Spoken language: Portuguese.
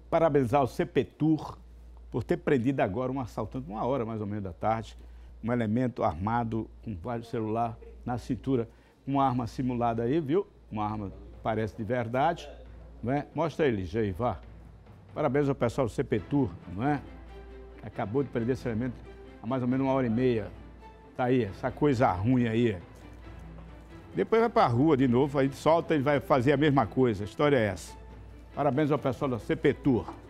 parabenizar o CPTUR por ter prendido agora um assaltante, 1 hora mais ou menos da tarde, um elemento armado com vários celulares na cintura, uma arma simulada aí, viu? Uma arma parece de verdade, não é? Mostra ele, Jair, vá. Parabéns ao pessoal do CPTUR, não é? Acabou de prender esse elemento há mais ou menos 1 hora e meia. Tá aí, essa coisa ruim aí. Depois vai pra rua de novo, aí solta, ele vai fazer a mesma coisa. A história é essa. Parabéns ao pessoal da CPTUR.